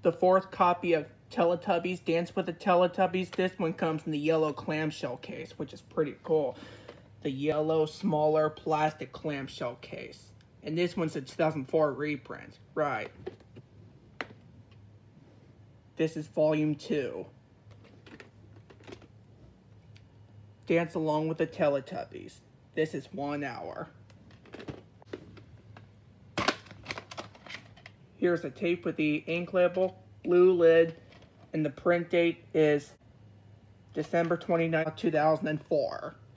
the fourth copy of Teletubbies, Dance with the Teletubbies. This one comes in the yellow clamshell case, which is pretty cool. The yellow, smaller plastic clamshell case. And this one's a 2004 reprint. Right. This is volume 2. Dance along with the Teletubbies. This is 1 hour. Here's a tape with the ink label, blue lid, and the print date is December 29, 2004.